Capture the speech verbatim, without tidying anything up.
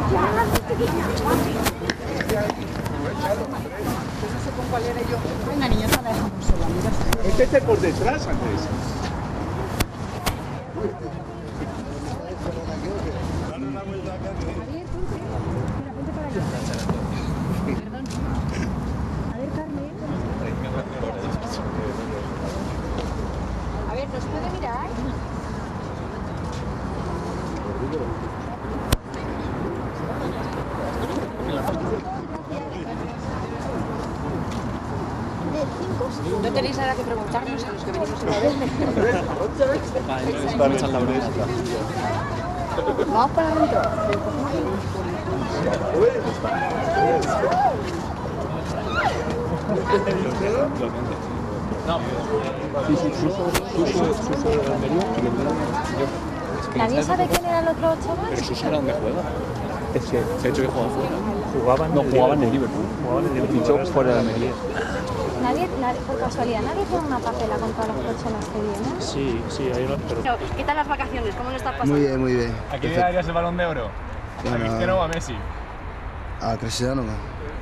Venga, niños, no la dejamos sola, mira. Métete por detrás, Andrés. A ver, ¿nos puede mirar? No tenéis nada que preguntarnos a los que venimos a ver. Vamos para adentro. No. Sí, sí, Suso, Suso, Suso de Almería y el mío yo. ¿Nadie sabe quién era el otro chaval? Pero Suso era donde juega. Es que Se ha dicho que juega fuera. jugaban No, en el jugaban en el Liverpool. Liverpool. Jugaban en el Fichó Liverpool. fuera de Almería. Nadie, nadie, por casualidad, nadie tiene una papela con todas las personas que vienen. Sí, sí, hay una, pero ¿Qué tal las vacaciones? ¿Cómo lo estás pasando? Muy bien, muy bien. ¿A quién le darías el Balón de Oro? ¿A Bueno, Cristiano o a Messi? A Cristiano,